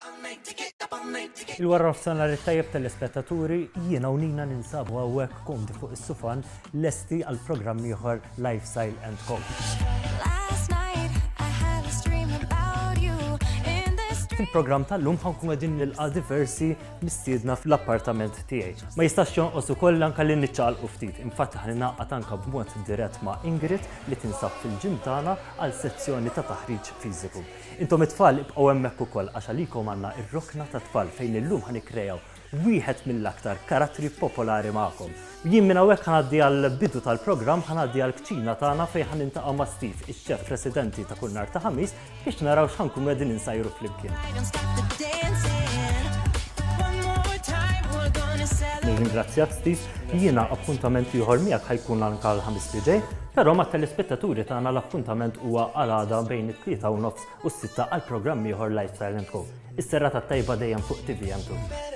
Il-warra f'sanar it-tajjeb tal-ispettaturi jiena u Nina ninsabu hawnhekk komdi fuq is-sufan lesti għal programm ieħor Lifestyle & Co. Fil-programm tal-lum ħankun qegħdin nilqa' diversi mistiedna fl-appartament tiegħi. Ma jistax jonqos ukoll anke li niċċaqalqu ftit. Infatti ħaninaqgħad anke b'mod dirett ma' Ingrid li tinsab fil-ġim tagħna għal sezzjoni ta' taħriġ fiżiku. Intom it-tfal ibqgħu hemmhekk ukoll għax għalikom għandna ir-rokna ta' tfal fejn illum ħanikkrejaw wieħed mill-aktar karattri popolari magħkom. Jien minn hawnhekk ħanaddi għall-bidu tal-programm ħanaddi għall-kċina tagħna fejn ħanintaqa' ma' Steve, ix-xef residenti ta' kull nhar ta' ħamis biex naraw x'ħankun qegħdin insajru flimkien. Nirringrazzjak Steve, jiena appuntament ieħor miegħek ħajkun anke l-ħamis li ġej, però mat-telespettaturi tagħna l-appuntament huwa għal għada bejn it-3:30 u s-6 għall-programm ieħor Lifestyle & Co. Is-serrata tajba dejjem fuq TVM2.